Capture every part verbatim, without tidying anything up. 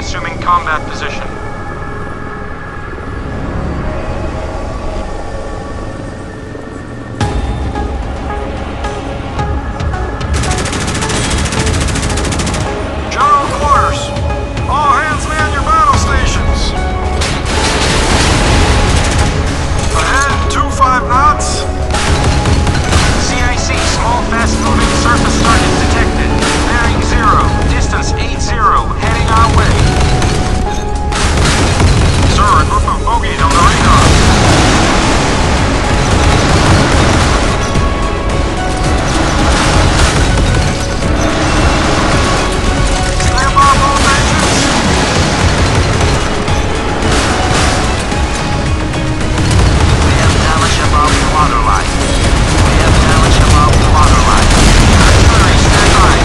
assuming combat position. General quarters. All hands man your battle stations. Ahead, two five knots. C I C, small fast-moving surface target detected. Bearing zero, distance eight zero, heading our way. Sir, a group of bogies on the radar. Stand by both engines. We have damage above the waterline. We have damage above the waterline. Artillery, stand by.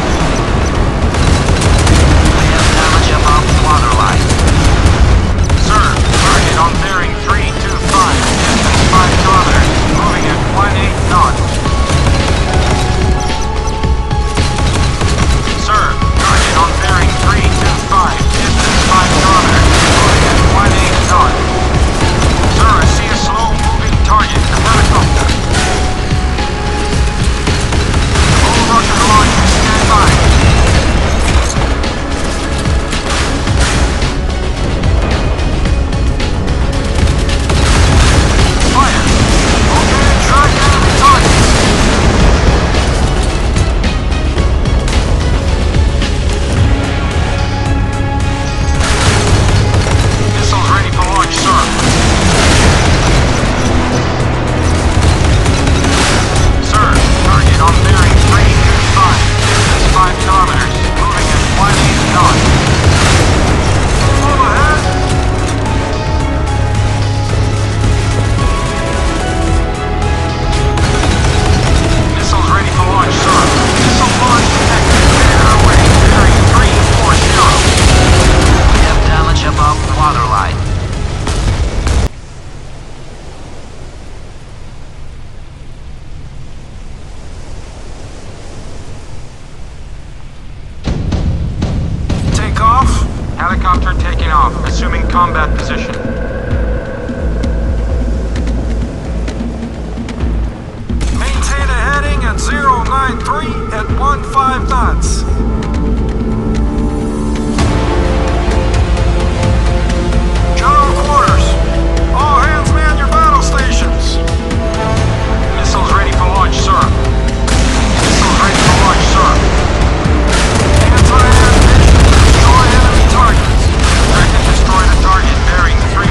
We have damage above the waterline. Sir, target on bearing three two five, distance five kilometers, moving at one eight knots. Sir, target on bearing three two five, distance five kilometers, moving at one eight knots. Sir, I see a slow-moving target, a helicopter. All rocket launchers, stand by. Fire! Okay, track enemy targets. Missiles ready for launch, sir. Sir, target on bearing three two five, distance five kilometers, moving at one eight knots. Full ahead. Missiles ready for launch, sir. Missile launch detected. Clear our way. Bearing three four zero. We have damage above the waterline. Take off. Helicopter taking off, assuming combat position. Maintain a heading at zero nine three at one five knots. General quarters. All hands man your battle stations. Missiles ready for launch, sir. Missiles ready for launch, sir. Anti-air vision to destroy enemy targets. Direct to destroy the target bearing three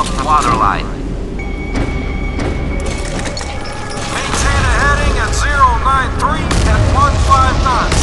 above waterline. Maintain a heading at zero nine three at one five knots.